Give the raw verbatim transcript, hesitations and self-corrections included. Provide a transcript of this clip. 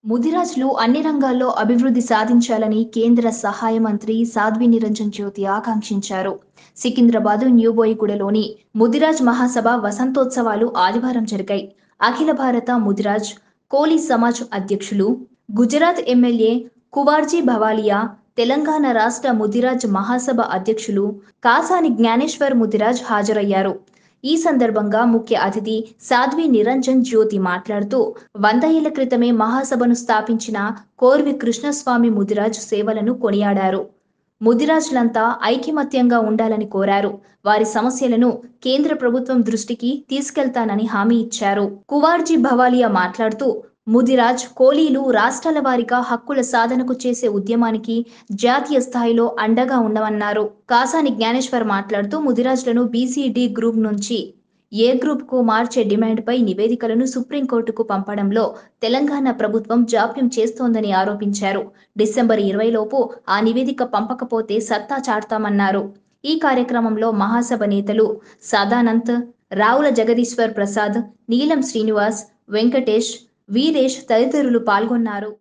ముదిరాజ్లు అన్ని రంగాల్లో అభివృద్ధి సాధించాలని కేంద్ర సహాయ మంత్రి సాధ్వి నిరంజన్ జ్యోతి ఆకాంక్షించారు. సికింద్రాబాద్ న్యూబోయిగూడలోని ముదిరాజ్ మహాసభ వసంతోత్సవాలు ఆదివారం జరిగాయి. అఖిల భారత ముదిరాజ్ కోలీ సమాజ్ అధ్యక్షులు, గుజరాత్ ఎమ్మెల్యే కువార్జీ భవాలియా, తెలంగాణ రాష్ట్ర ముదిరాజ్ మహాసభ అధ్యక్షులు కాసాని జ్ఞానేశ్వర్ ముదిరాజ్ హాజరయ్యారు. ఈ సందర్భంగా ముఖ్య అతిథి సాధ్వి నిరంజన్ జ్యోతి మాట్లాడుతూ, వంద ఏళ్ల క్రితమే మహాసభను స్థాపించిన కోర్వి కృష్ణస్వామి ముదిరాజ్ సేవలను కొనియాడారు. ముదిరాజ్లంతా ఐకమత్యంగా ఉండాలని కోరారు. వారి సమస్యలను కేంద్ర ప్రభుత్వం దృష్టికి తీసుకెళ్తానని హామీ ఇచ్చారు. కువార్జీ భవాలియా మాట్లాడుతూ, ముదిరాజ్, కోలీలు రాష్ట్రాల వారీగా హక్కుల సాధనకు చేసే ఉద్యమానికి జాతీయ స్థాయిలో అండగా ఉండమన్నారు. కాసాని జ్ఞానేశ్వర్ మాట్లాడుతూ, ముదిరాజ్లను బీసీ-డి గ్రూప్ నుంచి ఏ గ్రూప్కు మార్చే డిమాండ్పై నివేదికలను సుప్రీంకోర్టుకు పంపడంలో తెలంగాణ ప్రభుత్వం జాప్యం చేస్తోందని ఆరోపించారు. డిసెంబర్ ఇరవై లోపు ఆ నివేదిక పంపకపోతే సత్తా చాటుతామన్నారు. ఈ కార్యక్రమంలో మహాసభ నేతలు సదానంద్, రావుల జగదీశ్వర్ ప్రసాద్, నీలం శ్రీనివాస్, వెంకటేష్, వీరేష్ తదితరులు పాల్గొన్నారు.